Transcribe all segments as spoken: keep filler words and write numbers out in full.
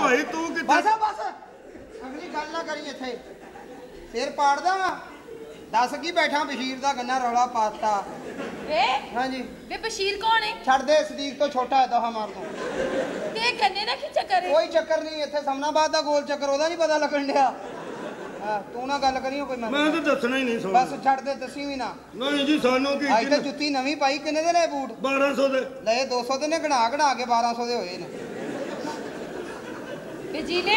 भाई तू कि बस बस अगली गल ना करी इत्थे सिर पाड़दा वा दस की बैठा बशीर दा गन्ना रौला पाता वे हां जी वे बशीर कौन है छड़ दे सदीक तो छोटा है दहा मार दो ते गन्ने दा की चक्कर है कोई चक्कर नहीं इत्थे समनाबाद दा गोल चक्कर ओदा नहीं पता लगन दिया हां तू ना गल करियो कोई मैं मैं तो दसना ही नहीं सोच बस छड़ दे दसी भी ना नहीं जी सानू की आज ते जुत्ती नवी पाई किन्ने दे ले बूट बारह सौ दे ले दो सौ दे ने गणा गणा के बारह सौ दे होए ने बेजीले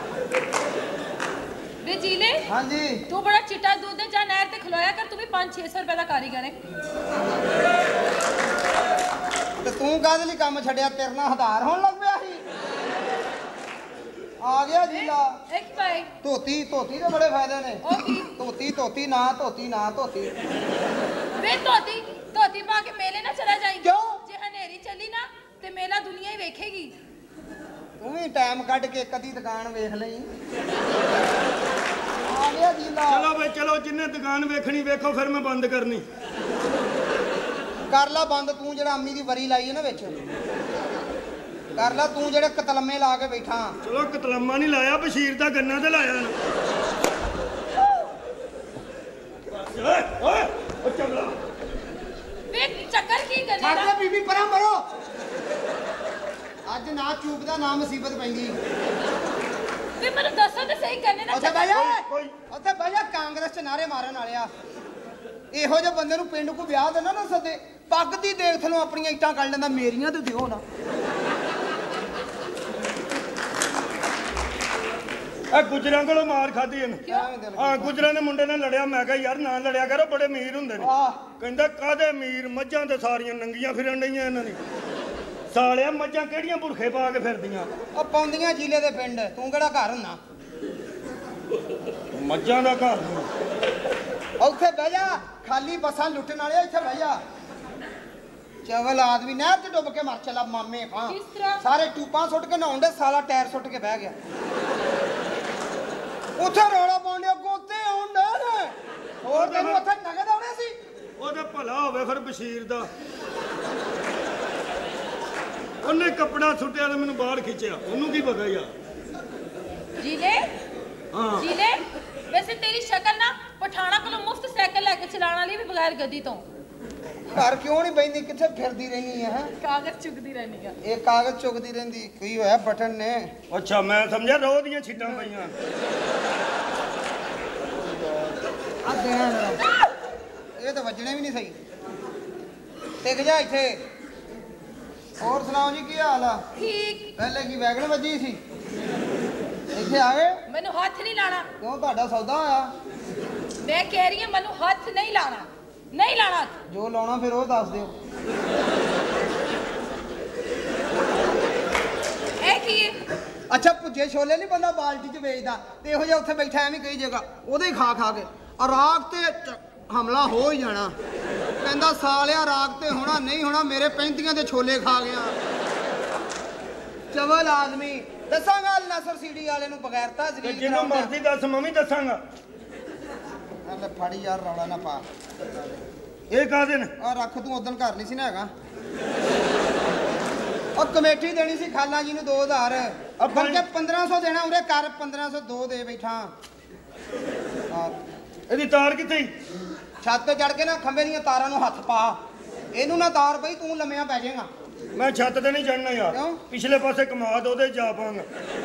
बेजीले हां जी तू बड़ा चिट्टा दूध दे जा नहर ते खलोया कर तू भी पाँच छह सौ रुपए दा कारीगर है ते तू कादे लई काम छड़या तेरे नाल हदार होण लग पिया सी आ गया जीला एक भाई धोती धोती दे बड़े फायदे ने ओ की धोती धोती ना धोती ना धोती वे धोती धोती पा के मेले ना चला जाएगी क्यों जे हनेरी चली ना ते मेला दुनिया ही वेखेगी तू भी टाइम कट के कदी दुकान वेख लई आ गया जीला चलो भाई चलो जिन्ने दुकान वेखनी वेखो फिर मैं बंद करनी कर ला बंद तू जेड़ा अम्मी दी वरी लाई है ना विच कर ला तू जेड़े कतलम्मे ला के बैठा चलो कतलम्मा नहीं लाया बशीर दा गन्ना ते लाया ना ओए ओए ओ चमला वे चक्कर की गन्ने छड़ दा दे बीबी परा मरो अज ना चूक दा ना मुसीबत पैंदी वे मेनू दसो ते सही गन्ने दा ਉੱਥੇ ਬਹਿ ਜਾ ਉੱਥੇ ਬਹਿ ਜਾ ਕਾਂਗਰਸ ਚ ਨਾਰੇ ਮਾਰਨ ਵਾਲਿਆ ਇਹੋ ਜਿਹੇ ਬੰਦੇ ਨੂੰ ਪਿੰਡ ਕੋ ਵਿਆਹ ਦੇਣਾ ਨਾ ਸਦੇ ਪੱਗ ਦੀ ਦੇਖ ਥਲੋਂ ਆਪਣੀਆਂ ਇੱਟਾਂ ਕੱਢ ਲੈਂਦਾ ਮੇਰੀਆਂ ਤੇ ਦਿਓ ਨਾ ਆ ਗੁਜਰਾਂ ਕੋਲੋਂ ਮਾਰ ਖਾਦੀ ਇਹਨੇ ਹਾਂ ਗੁਜਰਾਂ ਦੇ ਮੁੰਡੇ ਨੇ ਲੜਿਆ ਮੈਂ ਕਿਹਾ ਯਾਰ ਨਾ ਲੜਿਆ ਕਰੋ ਬੜੇ ਅਮੀਰ ਹੁੰਦੇ ਨੇ ਕਹਿੰਦਾ ਕਾਦੇ ਅਮੀਰ ਮੱਝਾਂ ਤੇ ਸਾਰੀਆਂ ਨੰਗੀਆਂ ਫਿਰਨ ਡਈਆਂ ਇਹਨਾਂ ਦੀ ਸਾਲਿਆ ਮੱਝਾਂ ਕਿਹੜੀਆਂ ਭੁਰਖੇ ਪਾ ਕੇ ਫਿਰਦੀਆਂ ਉਹ ਪਾਉਂਦੀਆਂ ਜ਼ਿਲ੍ਹੇ ਦੇ ਪਿੰਡ ਤੂੰ ਕਿਹੜਾ ਘਰ ਹੁੰਨਾ ਮੱਝਾਂ ਦਾ ਘਰ ਉੱਥੇ ਬਹਿ ਜਾ ਖਾਲੀ ਬੱਸਾਂ ਲੁੱਟਣ ਵਾਲੇ ਇੱਥੇ ਬਹਿ ਜਾ ਚਵਲ ਆਦਮੀ ਨਹਿਰ ਚ ਡੁੱਬ ਕੇ ਮਰ ਚਲਾ ਮਾਮੇ ਖਾਂ ਕਿਸ ਤਰ੍ਹਾਂ ਸਾਰੇ ਟੂਪਾਂ ਸੁੱਟ ਕੇ ਨਹਾਉਣ ਦੇ ਸਾਲਾ ਟਾਇਰ ਸੁੱਟ ਕੇ ਬਹਿ ਗਿਆ ਉੱਥੇ ਰੌਲਾ ਪਾਉਂਦੇ ਕੋਤੇ ਆਉਣ ਡੇ ਹੋਰ ਤੈਨੂੰ ਉੱਥੇ ਨਗਦ ਆਉਣੇ ਸੀ ਉਹਦਾ ਭਲਾ ਹੋਵੇ ਫਿਰ ਬਸ਼ੀਰ ਦਾ ਉਹਨੇ ਕੱਪੜਾ ਸੁੱਟਿਆ ਤੇ ਮੈਨੂੰ ਬਾਹਰ ਖਿੱਚਿਆ ਉਹਨੂੰ ਕੀ ਪਤਾ ਯਾਰ ਜੀਲੇ ਹਾਂ ਜੀਲੇ ਵੈਸੇ ਤੇਰੀ ਸ਼ਕਲ ਨਾ ਪਠਾਣਾ ਕੋਲੋਂ ਮੁਫਤ ਸਾਈਕਲ ਲੈ ਕੇ ਚਲਾਉਣ ਵਾਲੀ ਵੀ ਬਗੈਰ ਗੱਡੀ ਤੋਂ ਘਰ ਕਿਉਂ ਨਹੀਂ ਬੈਂਦੀ ਕਿੱਥੇ ਫਿਰਦੀ ਰਹਿਣੀ ਹੈ ਕਾਗਜ਼ ਚੁਗਦੀ ਰਹਿਣੀ ਆ ਇਹ ਕਾਗਜ਼ ਚੁਗਦੀ ਰਹਿੰਦੀ ਕੀ ਹੋਇਆ ਬਟਨ ਨੇ ਅੱਛਾ ਮੈਂ ਸਮਝਿਆ ਰੋਹ ਦੀਆਂ ਛਿੱਟਾਂ ਪਈਆਂ ਆ ਦੇਣਾ ਇਹ ਤਾਂ ਵੱਜਣੇ ਵੀ ਨਹੀਂ ਸਹੀ ਟਿਕ ਜਾ ਇੱਥੇ ਹੋਰ ਸੁਣਾਓ ਜੀ ਕੀ ਹਾਲ ਆ ਠੀਕ ਪਹਿਲੇ ਕੀ ਵੈਗਣ ਵੱਜੀ ਸੀ ਇੱਥੇ ਆ ਗਏ ਮੈਨੂੰ ਹੱਥ ਨਹੀਂ ਲਾਣਾ ਕਿਉਂ ਤੁਹਾਡਾ ਸੌਦਾ ਹੋਇਆ ਮੈਂ ਕਹਿ ਰਹੀ ਹਾਂ ਮੈਨੂੰ ਹੱਥ ਨਹੀਂ ਲਾਣਾ ਨਹੀਂ ਲਾਣਾ ਜੋ ਲਾਉਣਾ ਫਿਰ ਉਹ ਦੱਸ ਦਿਓ ਇਹ ਕੀ ਹੈ ਅੱਛਾ ਭੁੱਜੇ ਛੋਲੇ ਨਹੀਂ ਬੰਦਾ ਬਾਲਟੀ 'ਚ ਵੇਚਦਾ ਤੇ ਇਹੋ ਜਿਹਾ ਉੱਥੇ ਬੈਠਾ ਐਵੇਂ ਕਈ ਜਗ੍ਹਾ ਉਹਦੇ ਹੀ ਖਾ ਖਾ ਕੇ ਆ ਰਾਗ ਤੇ ਹਮਲਾ ਹੋ ਹੀ ਜਾਣਾ ਕਹਿੰਦਾ ਸਾਲਿਆ ਰਾਗ ਤੇ ਹੋਣਾ ਨਹੀਂ ਹੋਣਾ ਮੇਰੇ ਪੈਂਤੀਆਂ ਦੇ ਛੋਲੇ ਖਾ ਗਿਆ ਚਵਲ ਆਦਮੀ ਦੱਸਾਂਗਾ ਨਸਰ ਸੀਡੀ ਵਾਲੇ ਨੂੰ ਬਗੈਰਤਾ ਜ਼ਲੀਲ ਜਿਹਨੂੰ ਮਰਜ਼ੀ ਦੱਸ ਮੈਂ ਵੀ ਦੱਸਾਂਗਾ ਲੈ ਫੜੀ ਯਾਰ ਰੌਲਾ ਨਾ ਪਾ ਇਹ ਕਾਹਦੇ ਨੇ ਆ ਰੱਖ ਤੂੰ ਉਦੋਂ ਘਰ ਨਹੀਂ ਸੀ ਨਾ ਹੈਗਾ ਉਹ ਕਮੇਟੀ ਦੇਣੀ ਸੀ ਖਾਲਾ ਜੀ ਨੂੰ ਦੋ ਹਜ਼ਾਰ ਬਲਕਿ ਪੰਦਰਾਂ ਸੌ ਦੇਣਾ ਉਰੇ ਕਰ ਪੰਦਰਾਂ ਸੌ ਦੋ ਦੇ ਬੈਠਾ ਇਹਦੀ ਤਾਰ ਕਿੱਥੇ ਛੱਤ ਤੇ ਚੜ ਕੇ ਨਾ ਖੰਭੇ ਦੀਆਂ ਤਾਰਾਂ ਨੂੰ ਹੱਥ ਪਾ ਇਹਨੂੰ ਨਾ ਤਾਰ ਪਈ ਤੂੰ ਲੰਮਿਆਂ ਪੈ ਜਾਏਗਾ ਮੈਂ ਛੱਤ ਤੇ ਨਹੀਂ ਚੜਨਾ ਯਾਰ ਕਿਉਂ ਪਿਛਲੇ ਪਾਸੇ ਕਮਾਦ ਉਹਦੇ ਜਾ ਪਾਂਗਾ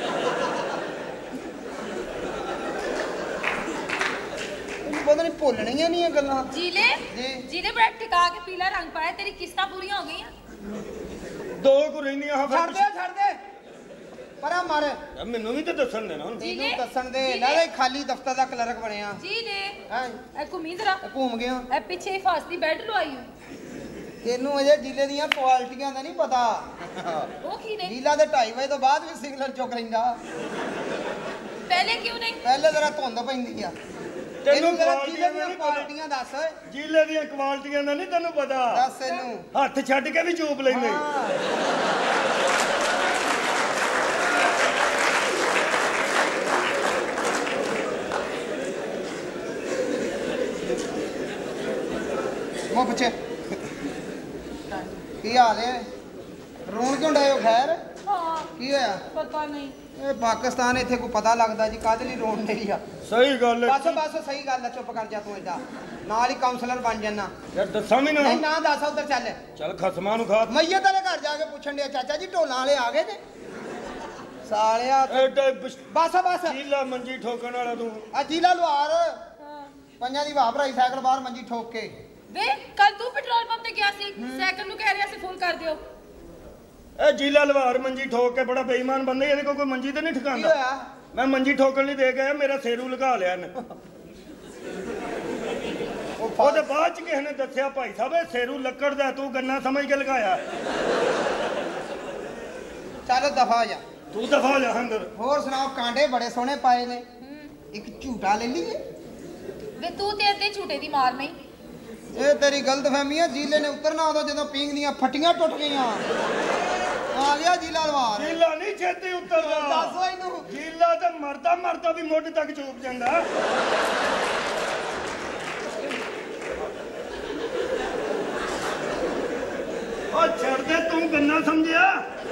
ਪਤਾ ਨਹੀਂ ਭੁੱਲਣੀਆਂ ਨਹੀਂ ਇਹ ਗੱਲਾਂ ਜੀਲੇ ਜੀਲੇ ਬੜਾ ਟਿਕਾ ਕੇ ਪੀਲਾ ਰੰਗ ਪਾਇਆ ਤੇਰੀ ਕਿਸ਼ਤਾਂ ਪੂਰੀਆਂ ਹੋ ਗਈਆਂ ਦੋ ਕੁ ਰਹਿੰਦੀਆਂ ਹਾਂ ਛੱਡ ਦੇ ਛੱਡ ਦੇ ਪਰਾਂ ਮਾਰ ਮੈਨੂੰ ਵੀ ਤਾਂ ਦੱਸਣ ਦੇ ਨਾ ਹੁਣ ਇਹਨੂੰ ਦੱਸਣ ਦੇ ਲੈ ਖਾਲੀ ਦਫ਼ਤਰ ਦਾ ਕਲਰਕ ਬਣਿਆ ਜੀਲੇ ਹਾਂ ਇਹ ਘੁੰਮੀ ਜ਼ਰਾ ਘੁੰਮ ਗਿਆ ਇਹ ਪਿੱਛੇ ਹਿਫਾਜ਼ ਦੀ ਬੈੱਡ ਲਵਾਈ ਤੈਨੂੰ ਅਜੇ ਜ਼ਿਲ੍ਹੇ ਦੀਆਂ ਕੁਆਲਿਟੀਆਂ ਦਾ ਨਹੀਂ ਪਤਾ ਉਹ ਕੀ ਨੇ ਜ਼ਿਲ੍ਹਾ ਦੇ ਢਾਈ ਵਜੇ ਤੋਂ ਬਾਅਦ ਵੀ ਸਿਗਨਲ ਚੁੱਕ ਲੈਂਦਾ ਪਹਿਲੇ ਕਿਉਂ ਨਹੀਂ ਪਹਿਲੇ ਜ਼ਰਾ ਧੁੰਦ ਪੈਂਦੀ ਆ ਤੈਨੂੰ ਜ਼ਿਲ੍ਹੇ ਦੀਆਂ ਕੁਆਲਿਟੀਆਂ ਦੱਸ ਜ਼ਿਲ੍ਹੇ ਦੀਆਂ ਕੁਆਲਿਟੀਆਂ ਦਾ ਨਹੀਂ ਤੈਨੂੰ ਪਤਾ ਦੱਸ ਇਹਨੂੰ ਹੱਥ ਛੱਡ ਕੇ ਵੀ ਚੂਪ ਲੈਂਦੇ ਮੋ ਬੱਚੇ ਕੀ ਹਾਲ ਹੈ ਰੋਣ ਕਿਉਂ ਡਾਇਓ ਖੈਰ ਹਾਂ ਕੀ ਕੀ ਹੋਇਆ? ਪਤਾ ਨਹੀਂ ਇਹ ਪਾਕਿਸਤਾਨ ਇੱਥੇ ਕੋਈ ਪਤਾ ਲੱਗਦਾ ਜੀ ਕਾਹਦੇ ਲਈ ਰੋਣ ਡਈ ਆ। ਸਹੀ ਗੱਲ ਹੈ ਬਸ ਬਸ ਸਹੀ ਗੱਲ ਆ, ਚੁੱਪ ਕਰ ਜਾ ਤੂੰ ਏਦਾਂ ਨਾਲ ਹੀ ਕਾਉਂਸਲਰ ਬਣ ਜਾਣਾ। ਯਾਰ ਦੱਸਾਂ ਵੀ ਨਾ ਨਹੀਂ ਨਾ ਦੱਸ ਉਧਰ ਚੱਲ ਚੱਲ ਖਸਮਾਂ ਨੂੰ ਖਾ ਮਈਏ ਤੇਰੇ ਘਰ ਜਾ ਕੇ ਪੁੱਛਣ ਡਿਆ ਚਾਚਾ ਜੀ ਢੋਲਾਂ ਵਾਲੇ ਆ ਗਏ ਨੇ ਸਾਲਿਆ। ਐਡਾ ਬਸ ਬਸ ਚੀਲਾ ਮੰਜੀ ਠੋਕਣ ਵਾਲਾ ਤੂੰ ਆ ਜੀਲਾ ਲੁਹਾਰ ਹਾਂ ਪੰਜਾਂ ਦੀ ਵਾਹ ਭਰਾਈ ਸਾਈਕਲ ਬਾਹਰ ਮੰਜੀ ਠੋਕ ਕੇ। ਵੇ ਕੱਲ ਤੂੰ ਪੈਟਰੋਲ ਪੰਪ ਤੇ ਗਿਆ ਸੀ ਸਾਈਕਲ ਨੂੰ ਕਹਿ ਰਿਹਾ ਸੀ ਫੋਨ ਕਰ ਦਿਓ। ਇਹ ਜੀਲਾ ਲਵਾਰ ਮੰਜੀ ਠੋਕ ਕੇ ਬੜਾ ਬੇਈਮਾਨ ਬੰਦਾ ਇਹਦੇ ਕੋਲ ਕੋਈ ਮੰਜੀ ਤੇ ਨਹੀਂ ਕੀ ਠਿਕਾਉਂਦਾ। ਹੋਇਆ? ਮੈਂ ਮੰਜੀ ਠੋਕਣ ਲਈ ਦੇ ਗਿਆ ਮੇਰਾ ਸੇਰੂ ਲਗਾ ਲਿਆ ਨੇ ਉਹਦੇ ਬਾਅਦ ਚ ਕਿਸੇ ਨੇ ਦੱਸਿਆ ਭਾਈ ਸਾਹਿਬ ਇਹ ਸੇਰੂ ਲੱਕੜ ਦਾ ਤੂੰ ਗੰਨਾ ਸਮਝ ਕੇ ਲਗਾਇਆ। ਚੱਲ ਦਫਾ ਜਾ ਤੂੰ ਦਫਾ ਹੋ ਜਾ ਅੰਦਰ। ਹੋਰ ਸੁਣਾਓ ਕਾਂਡੇ ਬੜੇ ਸੋਹਣੇ ਪਾਏ ਨੇ ਇੱਕ ਝੂਟਾ ਲੈ ਲਈਏ। ਵੇ ਤੂੰ ਤੇ ਅੱਧੇ ਝੂਟੇ ਦੀ ਮਾਰ ਨਹੀਂ। ਇਹ ਤੇਰੀ ਗਲਤਫਹਿਮੀ ਆ ਜੀਲੇ ਨੇ ਉਤਰਨਾ ਉਦੋਂ ਜਦੋਂ ਪੀਂਗ ਦੀਆਂ ਫੱਟੀਆਂ ਟੁੱਟ ਗਈਆਂ ਆ ਗਿਆ ਜੀਲਾ ਲਵਾਰ। ਜੀਲਾ ਨਹੀਂ ਛੇਤੀ ਉਤਰਦਾ। ਦੱਸੋ ਇਹਨੂੰ ਜੀਲਾ ਤੇ ਮਰਦਾ ਮਰਦਾ ਵੀ ਮੁੱਢ ਤੱਕ ਚੂਪ ਜਾਂਦਾ। ਉਹ ਛੱਡ ਦੇ ਤੂੰ ਗੰਨਾ ਸਮਝਿਆ।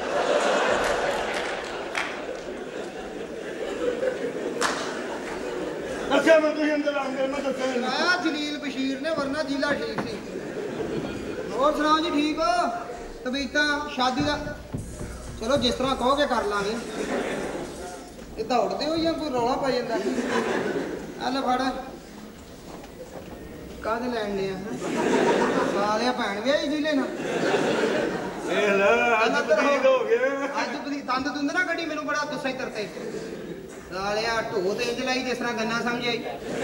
ਦੱਸਿਆ ਮੈਂ ਤੁਸੀਂ ਅੰਦਰ ਆਉਂਦੇ ਮੈਂ ਦੱਸਿਆ ਆਇਆ ਜਲੀਲ ਬਸ਼ੀਰ ਨੇ ਵਰਨਾ ਜੀਲਾ ਠੀਕ ਸੀ। ਹੋਰ ਸੁਣਾਓ ਜੀ ਠੀਕ ਹੋ? ਤਬੀਅਤਾਂ ਸ਼ਾਦੀ ਦਾ ਚਲੋ ਜਿਸ ਤਰ੍ਹਾਂ ਕਹੋਗੇ ਕਰ ਲਾਂਗੇ। ਇਹ ਦੌੜਦੇ ਹੋ ਜਾਂ ਕੋਈ ਰੌਲਾ ਪਾ ਜਾਂਦਾ? ਆ ਲੈ ਫੜ ਕਾਹਦੇ ਲੈਣ ਨੇ ਆ ਸਾਲਿਆ ਭੈਣ ਵਿਆਹੀ ਜੀਲੇ ਨਾਲ। ਵੇਖ ਲੈ ਅੱਜ ਬਦੀਦ ਹੋ ਗਿਆ। ਅੱਜ ਬਦੀ ਦੰਦ ਦੁੰਦ ਨਾ ਗੱਡੀ ਮੈਨੂੰ ਬੜਾ ਗੁੱਸਾ ਹੀ ਤਰਤੇ ਸਾਲਿਆ ਢੋ ਤੇ ਇੰਜ ਲਾਈ ਜਿਸ ਤਰ੍ਹਾਂ ਗੰਨਾ ਸਮਝਾਈ।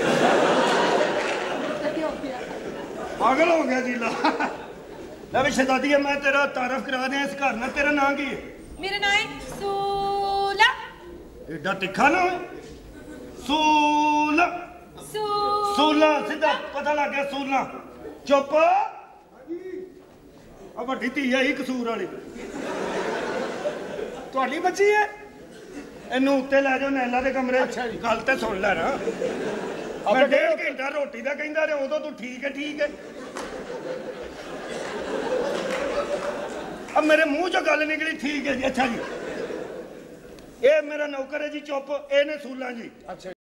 ਪਾਗਲ ਹੋ ਗਿਆ ਜੀਲਾ। ਲੈ ਵੀ ਸ਼ਹਜ਼ਾਦੀਆ ਮੈਂ ਤੇਰਾ ਤਾਰਫ ਕਰਾ ਦਿਆਂ ਇਸ ਘਰ ਨਾਲ। ਤੇਰਾ ਨਾਂ ਕੀ ਹੈ? ਮੇਰਾ ਨਾਮ ਹੈ ਸੂਲਾ। ਏਡਾ ਤਿੱਖਾ ਨਾ ਹੋਏ। ਸੂਲਾ ਸੂ ਸੂਲਾ ਸਿੱਧਾ ਪਤਾ ਲੱਗ ਗਿਆ ਸੂਲਾ। ਚੁੱਪ ਆ ਵੱਡੀ ਧੀ ਹੈ ਹੀ ਕਸੂਰ ਵਾਲੀ ਤੁਹਾਡੀ ਬੱਚੀ ਹੈ। ਇਹਨੂੰ ਉੱਤੇ ਲੈ ਜਾਓ ਨੈਲਾ ਦੇ ਕਮਰੇ। ਗੱਲ ਤੇ ਸੁਣ ਲੈ ਨਾ। ਮੈਂ ਡੇਢ ਘੰਟਾ ਰੋਟੀ ਦਾ ਕਹਿੰਦਾ ਰਿਹਾ ਉਦੋਂ ਤੂੰ ਠੀਕ ਹੈ ਠੀਕ ਹੈ। अब मेरे मुंह चो गल निकली ठीक है जी। अच्छा जी ये मेरा नौकर है जी चुप। ये ने सूला जी। अच्छा।